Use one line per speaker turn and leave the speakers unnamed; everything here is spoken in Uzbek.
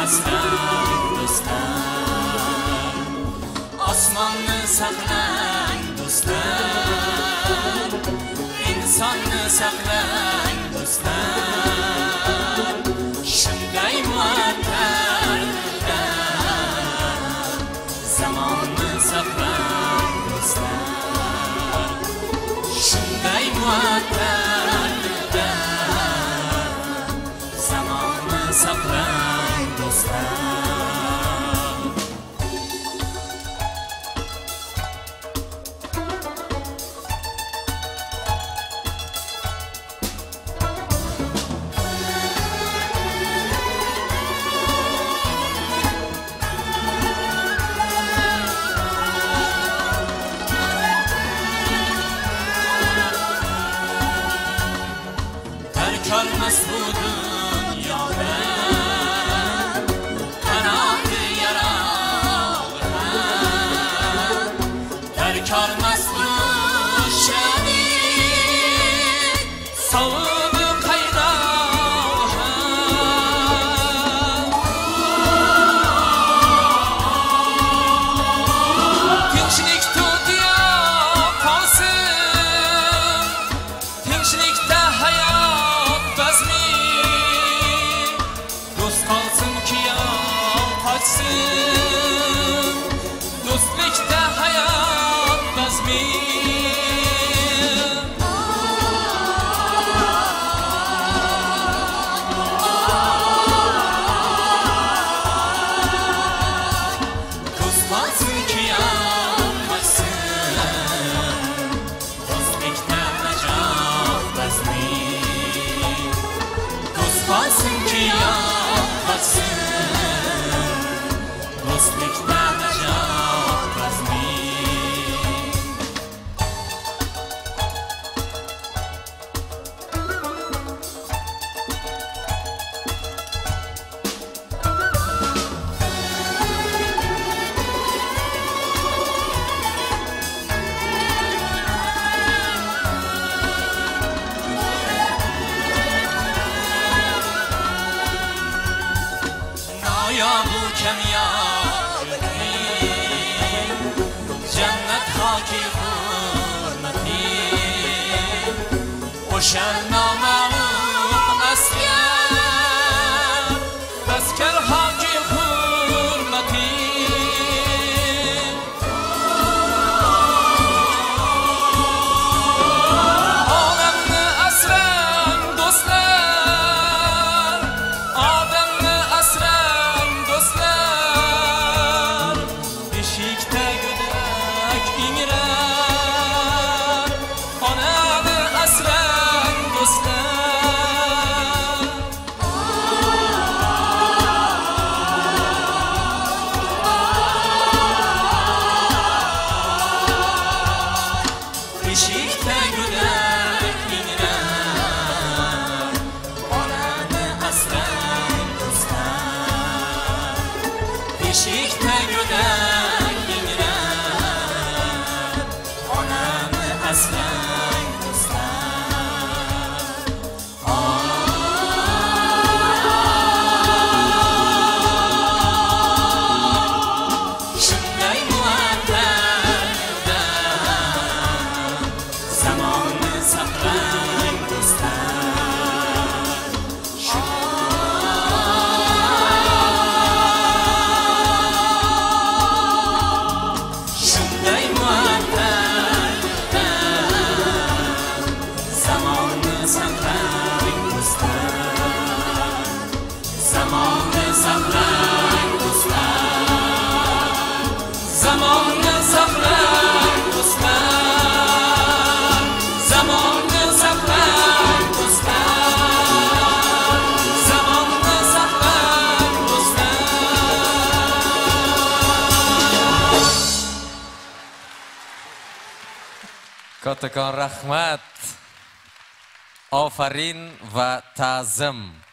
asrang do'stlar, osmonni saqlang do'stlar, insonni saqlang do'stlar, shunday muattarda zamonni saqlang do'stlar, shunday muattarda zamonni saqlang do'stlar. Kalmaz bu dünyada kanadı yaralar, terk olmaz bu şehir, savudu kaynalar. Tinchlik tutuyor kalsın, tinchlikte hayat bazmi, do'st qolsin ki qochsin, do'stlikda hayot bazmi. Do'st qolsin ki qochsin, do'stlikda najot bazmi. Qolsin ki yo'qolsin, do'stlikda najot bazmi. Ya bu kamyobi jannat hoki hurmati, o'sha noma'lum askar, askar hoki hurmati. Odamni asrang do'stlar, odamni asrang do'stlar, beshikda go'dak ingrar, onani asrang do'stlar. Beshikda go'dak ingrar, onani asrang do'stlar, beshikda go'dak ingrar, onani asrang do'stlar. Shunday muattarda zamonni saqlang do'stlar, shunday muattarda zamonni saqlang do'stlar, zamonni saqlang do'stlar, zamonni saqlang do'stlar, zamonni saqlang do'stlar, zamonni saqlang do'stlar.
Kattakon rahmat, ofarin va ta'zim.